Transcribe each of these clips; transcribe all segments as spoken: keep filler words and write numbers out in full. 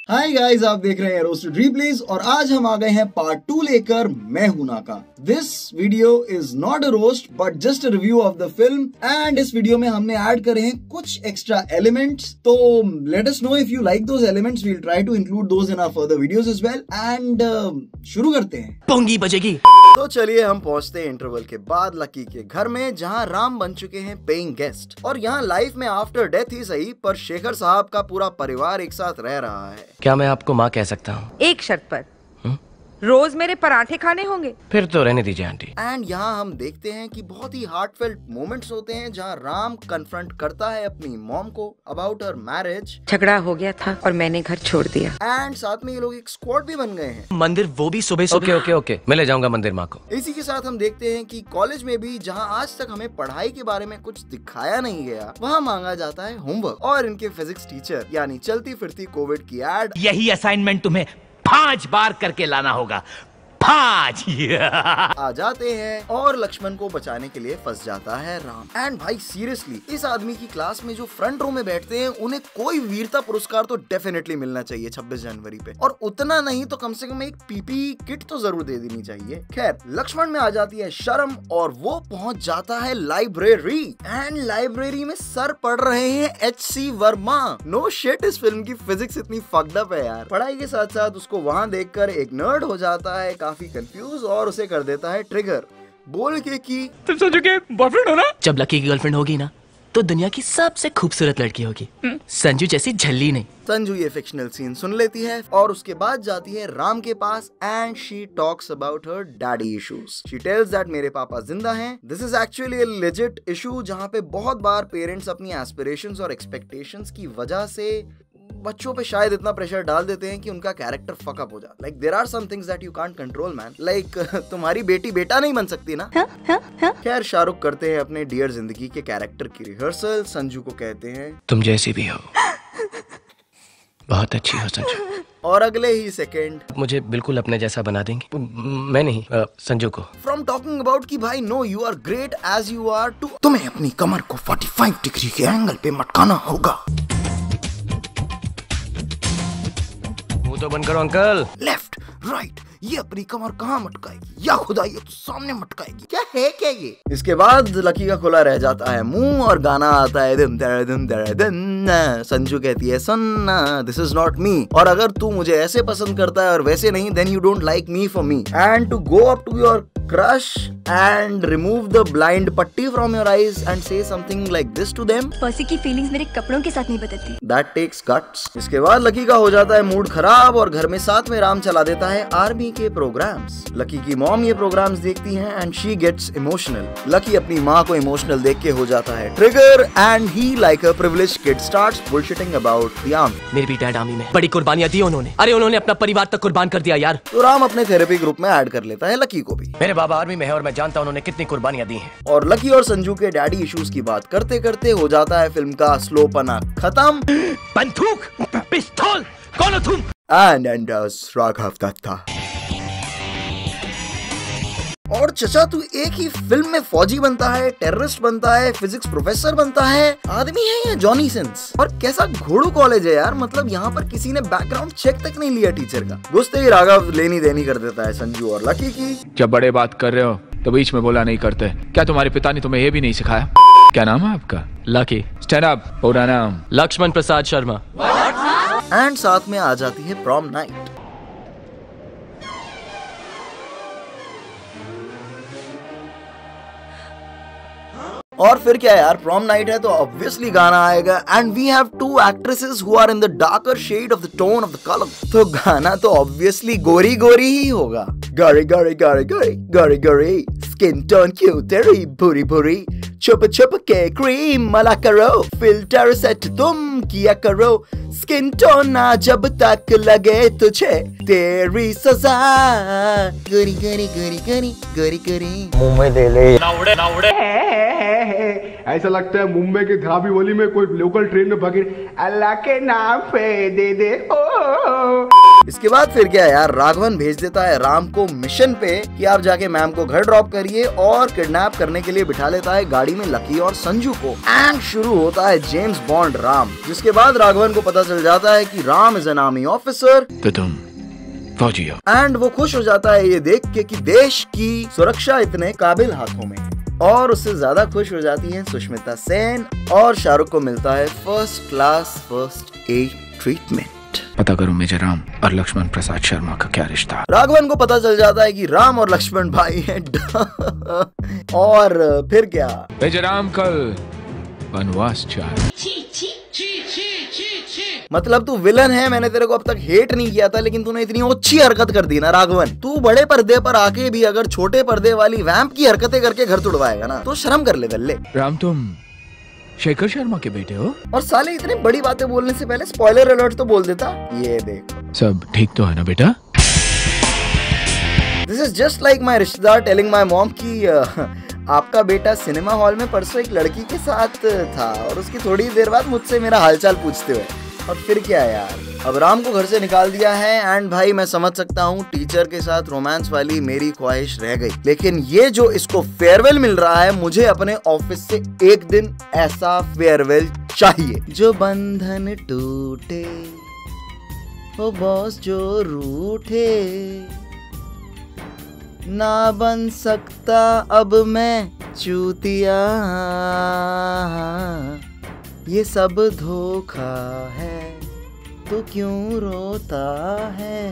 Hi guys, आप देख रहे हैं रोस्टेड रिप्लेस और आज हम आ गए हैं पार्ट टू लेकर मैं हूं नाका। This video is not a roast but just a review of the film and इस वीडियो में हमने ऐड करे हैं कुछ एक्स्ट्रा एलिमेंट्स। तो let us know if you like those elements, we will try to include those in our further videos as well and शुरू करते हैं। पोंगी बजेगी। तो चलिए हम पहुंचते हैं इंटरवल के बाद लकी के घर में, जहां राम बन चुके हैं पेइंग गेस्ट। और यहाँ लाइफ में आफ्टर डेथ ही सही पर शेखर साहब का पूरा परिवार एक साथ रह रहा है। क्या मैं आपको माँ कह सकता हूँ? एक शर्त पर। हुँ? रोज मेरे पराठे खाने होंगे। फिर तो रहने दीजिए आंटी। एंड यहाँ हम देखते हैं कि बहुत ही हार्टफेल्ट मोमेंट्स होते हैं जहाँ राम कन्फ्रंट करता है अपनी मॉम को अबाउट हर मैरिज। झगड़ा हो गया था और मैंने घर छोड़ दिया। एंड साथ में ये लोग एक स्क्वाड भी बन गए हैं। मंदिर वो भी सुबह सुबह। ओके ओके ओके मैं ले जाऊंगा मंदिर माँ को। इसी के साथ हम देखते हैं कि कॉलेज में भी जहाँ आज तक हमें पढ़ाई के बारे में कुछ दिखाया नहीं गया, वहाँ मांगा जाता है होमवर्क। और इनके फिजिक्स टीचर यानी चलती फिरती कोविड की एड, यही असाइनमेंट तुम्हें पांच बार करके लाना होगा। पांच आ जाते हैं और लक्ष्मण को बचाने के लिए फंस जाता है राम। एंड भाई सीरियसली इस आदमी की क्लास में जो फ्रंट रो में बैठते हैं उन्हें कोई वीरता पुरस्कार तो डेफिनेटली मिलना चाहिए छब्बीस जनवरी पे, और उतना नहीं तो कम से कम एक पीपी किट तो जरूर दे देनी चाहिए। खैर लक्ष्मण में आ जाती है शर्म और वो पहुंच जाता है लाइब्रेरी। एंड लाइब्रेरी में सर पढ़ रहे हैं H C Verma. No shit, इस फिल्म की फिजिक्स इतनी फक्ड अप है यार। पढ़ाई के साथ साथ उसको वहाँ देखकर एक नर्ड हो जाता है काफी कंफ्यूज और उसे कर देता है ट्रिगर बोल के कि तुम संजू के बॉयफ्रेंड हो ना? जब लकी की गर्लफ्रेंड होगी ना तो दुनिया की सबसे खूबसूरत लड़की होगी, संजू जैसी झल्ली नहीं। संजू ये फिक्शनल सीन सुन लेती है और उसके बाद जाती है राम के पास and she talks about her daddy issues. She tells that मेरे पापा जिंदा हैं। This is actually a legit issue जहाँ पे बहुत बार पेरेंट्स अपनी एस्पिरेशंस और एक्सपेक्टेशंस की वजह से बच्चों पे शायद इतना प्रेशर डाल देते हैं कि उनका कैरेक्टर फक अप हो जाए। Like there are some things that you can't control man. Like तुम्हारी बेटी बेटा नहीं बन सकती ना। खैर शाहरुख करते हैं अपने डियर जिंदगी के कैरेक्टर की रिहर्सल। संजू को कहते हैं तुम जैसी भी हो बहुत अच्छी हो संजू। और अगले ही सेकेंड मुझे बिल्कुल अपने जैसा बना देंगे। मैं नहीं, आ, संजू को। फ्रॉम टॉकिंग अबाउट कि भाई no you are great as you are too तुम्हें अपनी कमर को पैंतालीस डिग्री के एंगल पे मटकाना होगा। तो बंद करो अंकल। लेफ्ट राइट ये अपनी कमर कहाँ मटकाएगी या खुदा ये तो सामने मटकाएगी। क्या है क्या ये? इसके बाद लकी का खुला रह जाता है मुंह और गाना आता है दिम दर दिम दर दिम। संजू कहती है सुनना दिस इज नॉट मी, और अगर तू मुझे ऐसे पसंद करता है और वैसे नहीं then you don't like me for me. And to go up to your crush and remove the blind putty from your eyes and say something like this to them. Percy की फीलिंग्स मेरे कपड़ों के साथ नहीं बदलती। That takes guts. इसके बाद lucky का हो जाता है मूड खराब और घर में साथ में राम चला देता है आर्मी के प्रोग्राम्स। लकी की मॉम ये प्रोग्राम्स देखती हैं and she gets emotional. Lucky अपनी माँ को इमोशनल देख के हो जाता है trigger and he like a privileged kid starts bullshitting about the army. मेरी भी डैड आर्मी में बड़ी कुर्बानियां दी उन्होंने। अरे उन्होंने अपना परिवार तक कुर्बान कर दिया यार। तो राम अपने थेरेपी ग्रुप में ऐड कर लेता है लकी को भी। मेरे बाबा आर्मी में है और मैं जानता हूं उन्होंने कितनी कुर्बानियां दी हैं। और लकी और संजू के डैडी इश्यूज की बात करते करते हो जाता है फिल्म का स्लोपना खत्म। बंदूक पिस्तौल कौन हो तुम? And enters Raghav Dutta. और चचा तू एक ही फिल्म में फौजी बनता है, टेररिस्ट बनता है, फिजिक्स प्रोफेसर बनता है, आदमी है या जॉनी सिंस? और कैसा घोड़ू कॉलेज है यार, मतलब यहाँ पर किसी ने बैकग्राउंड चेक तक नहीं लिया टीचर का। घुसते ही राघव लेनी देनी कर देता है संजू और लकी की। जब बड़े बात कर रहे हो तो बीच में बोला नहीं करते। क्या तुम्हारे पिता ने तुम्हें ये भी नहीं सिखाया? क्या नाम है आपका? लकी। Stand up. पूरा नाम? लक्ष्मण प्रसाद शर्मा। एंड साथ में आ जाती है प्रॉम नाइट। और फिर क्या यार, प्रॉम नाइट है तो ऑब्वियसली गाना आएगा and we have two actresses who are in the darker shade of the tone of the colour. तो गाना तो ऑब्वियसली गोरी गोरी ही होगा। गोरी गोरी गोरी गोरी गोरी गोरी स्किन टोन क्यों तेरी बुरी बुरी, छुप छुप के क्रीम मला करो, फिल्टर सेट तुम किया करो, स्किन टोन ना जब तक लगे तुझे तेरी सजा। गोरी गोरी गोरी गोरी गोरी गोरी मुंह में दे ले। नाउड़े नाउड़े ऐसा लगता है मुंबई के धरावी बोली में कोई लोकल ट्रेन में भगे अल्लाह के नाम पे दे दे ओ। इसके बाद फिर क्या यार, राघवन भेज देता है राम को मिशन पे कि आप जाके मैम को घर ड्रॉप करिए, और किडनैप करने के लिए बिठा लेता है गाड़ी में लकी और संजू को। एंड शुरू होता है जेम्स बॉन्ड राम, जिसके बाद राघवन को पता चल जाता है कि Ram is an army officer. तो तुम फौजी हो। एंड वो खुश हो जाता है ये देख के कि देश की सुरक्षा इतने काबिल हाथों में है। और उससे ज्यादा खुश हो जाती है सुष्मिता सेन, और शाहरुख को मिलता है first class first aid treatment. पता करो मेजर राम और लक्ष्मण प्रसाद शर्मा का क्या रिश्ता। राघवन को पता चल जाता है कि राम और लक्ष्मण भाई हैं। और फिर क्या, मेजर राम कल वनवास चाहे। मतलब तू विलन है, मैंने तेरे को अब तक हेट नहीं किया था, लेकिन तूने इतनी अच्छी हरकत कर दी ना राघवन। तू बड़े पर्दे पर आके भी अगर छोटे पर्दे वाली वैम्प की हरकतें करके घर तुड़वाएगा ना, तो शर्म कर ले दल्ले। राम तुम शेखर शर्मा के बेटे हो? और साले इतनी बड़ी बातें बोलने से पहले स्पॉइलर अलर्ट तो बोल देता। ये देख, सब ठीक तो है ना बेटा? This is just like my रिश्तेदार टेलिंग माई मॉम की uh, आपका बेटा सिनेमा हॉल में परसों एक लड़की के साथ था, और उसकी थोड़ी देर बाद मुझसे मेरा हालचाल पूछते हुए। और फिर क्या यार, अब राम को घर से निकाल दिया है। एंड भाई मैं समझ सकता हूँ टीचर के साथ रोमांस वाली मेरी ख्वाहिश रह गई, लेकिन ये जो इसको फेयरवेल मिल रहा है, मुझे अपने ऑफिस से एक दिन ऐसा फेयरवेल चाहिए जो बंधन टूटे, ओ बॉस जो रूठे, ना बन सकता अब मैं चूतिया, ये सब धोखा है, तू क्यों रोता है,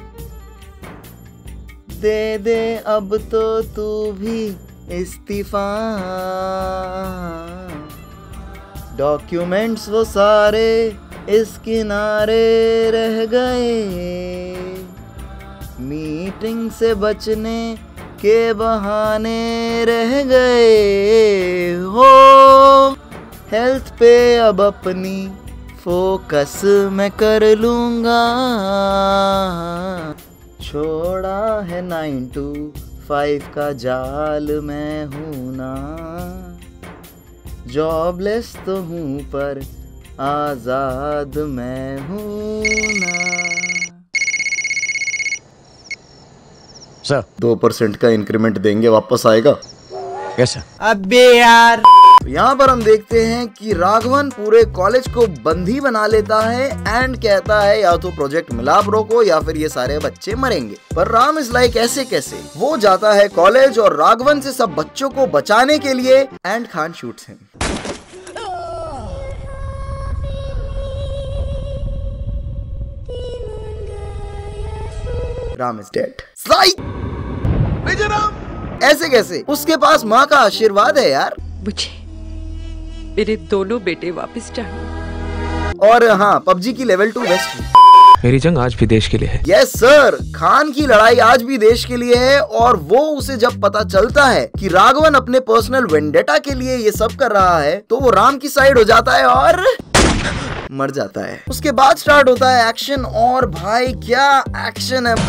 दे दे अब तो तू भी इस्तीफा, डॉक्यूमेंट्स वो सारे इस किनारे रह गए, मीटिंग से बचने के बहाने रह गए हो, हेल्थ पे अब अपनी फोकस मैं कर लूंगा, छोड़ा है नाइन टू फाइव का जाल मैं हूं ना, जॉबलेस तो हूं पर आजाद मैं हूं ना। सर दो परसेंट का इंक्रीमेंट देंगे, वापस आएगा। Yes sir. अबे यार, तो यहाँ पर हम देखते हैं कि राघवन पूरे कॉलेज को बंदी बना लेता है एंड कहता है या तो प्रोजेक्ट मिलाप रोको या फिर ये सारे बच्चे मरेंगे। पर राम इज लाइक ऐसे कैसे। वो जाता है कॉलेज और राघवन से सब बच्चों को बचाने के लिए, and Khan shoots him. Ram is dead. ऐसे कैसे? उसके पास माँ का आशीर्वाद है यार। मुझे मेरे दोनों बेटे वापस चाहिए। और हाँ, पबजी की लेवल टू बेस्ट। मेरी जंग आज भी देश के लिए है। यस सर, खान की लड़ाई आज भी देश के लिए है। और वो उसे जब पता चलता है कि राघवन अपने पर्सनल वेंडेटा के लिए ये सब कर रहा है, तो वो राम की साइड हो जाता है और मर जाता है। उसके बाद स्टार्ट होता है एक्शन, और भाई क्या एक्शन है।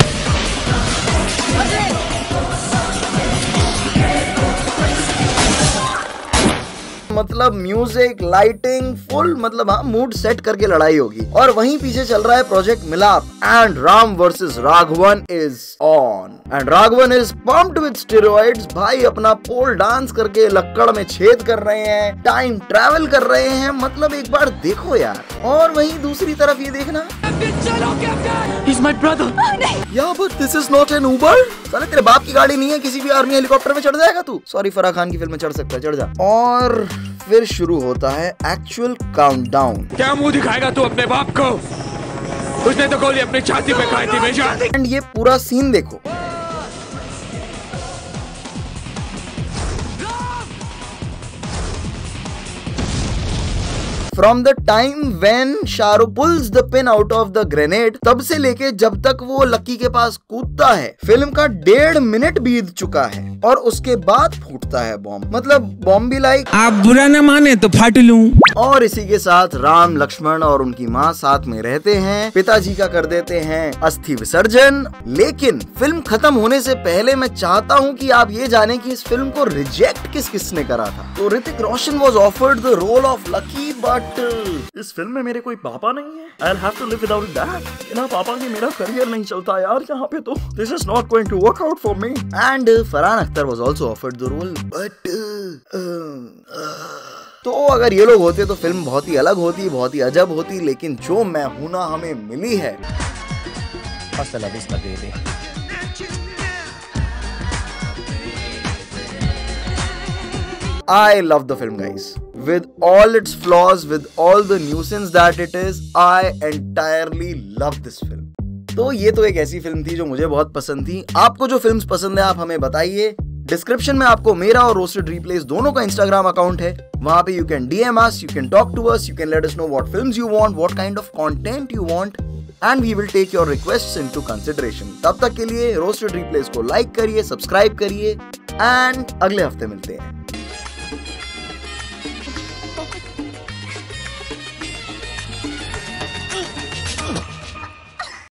मतलब म्यूजिक, लाइटिंग फुल, मतलब हाँ मूड सेट करके लड़ाई होगी। और वहीं पीछे चल रहा है project Milap, and Ram versus Raghavan is on. And Raghavan is pumped with steroids. भाई अपना पोल डांस करके लक्कड़ में छेद कर रहे हैं, टाइम ट्रैवल कर रहे हैं। मतलब एक बार देखो यार। और वहीं दूसरी तरफ ये देखना, He's my brother. या but this is not an Uber. साले तेरे बाप की गाड़ी नहीं है, किसी भी आर्मी हेलीकॉप्टर में चढ़ जाएगा तू। सॉरी, फराह खान की फिल्म में चढ़ सकता है, चढ़ जा। और फिर शुरू होता है एक्चुअल काउंटडाउन। क्या मुंह दिखाएगा तू अपने बाप को? उसने तो गोली अपनी छाती पे खाई थी बेशा। एंड ये पूरा सीन देखो। From the time when Shahrukh pulls the pin out of the grenade, तब से लेके जब तक वो लकी के पास कूदता है, फिल्म का डेढ़ मिनट बीत चुका है। और उसके बाद फूटता है बॉम्ब। मतलब बॉम्ब भी लाइक आप बुरा न माने तो फाट लूं। और इसी के साथ राम, लक्ष्मण और उनकी माँ साथ में रहते हैं। पिताजी का कर देते हैं अस्थि विसर्जन। लेकिन फिल्म खत्म होने से पहले मैं चाहता हूँ कि आप ये जाने कि इस फिल्म को रिजेक्ट किस किसने करा था। तो Hrithik Roshan was offered the role of Lucky, but but इस फिल्म में मेरे कोई पापा नहीं है। I'll have to live without that. बिना पापा के मेरा करियर नहीं चलता यार यहाँ पे तो। This is not going to work out for me. And uh, Farhan Akhtar was also offered the role, but uh, uh, uh, तो अगर ये लोग होते तो फिल्म बहुत ही अलग होती, बहुत ही अजब होती। लेकिन जो मैं हूं ना हमें मिली है। Hasta la vista, baby. I love the film, guys. With all its flaws, with all the nuisance that it is, I entirely love this film. तो ये तो एक ऐसी फिल्म थी जो मुझे बहुत पसंद थी। आपको जो फिल्म्स पसंद है आप हमें बताइए। डिस्क्रिप्शन में आपको मेरा और रोस्टेड रिप्लेस दोनों का इंस्टाग्राम अकाउंट है। वहां पे you can DM us, you can talk to us, you can let us know what films you want, what kind of content you want, and we will take your requests into consideration. तब तक के लिए roasted replays को like करिए, subscribe करिए, and अगले हफ्ते मिलते हैं।